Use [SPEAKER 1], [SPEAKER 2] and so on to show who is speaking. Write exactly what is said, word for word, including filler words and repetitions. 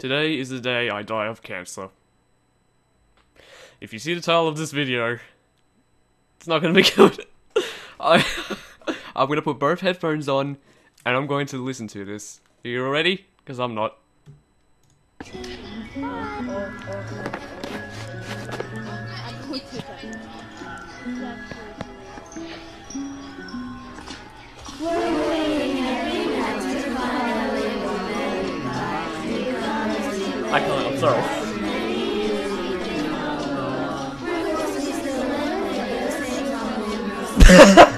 [SPEAKER 1] Today is the day I die of cancer. If you see the title of this video, it's not gonna be good. I, I'm gonna put both headphones on, and I'm going to listen to this. Are you ready? Because I'm not. I can't, I'm sorry. Ha